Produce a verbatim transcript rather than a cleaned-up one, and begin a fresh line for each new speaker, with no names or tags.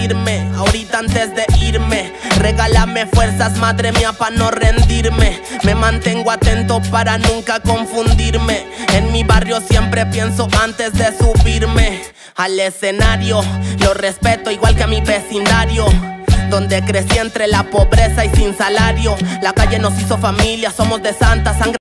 sentirme. Ahorita antes de irme, regálame fuerzas, madre mía, pa' no rendirme. Me mantengo atento para nunca confundirme. En mi barrio siempre pienso antes de subirme al escenario. Lo respeto igual que a mi vecindario, donde crecí entre la pobreza y sin salario. La calle nos hizo familia, somos de santa sangre.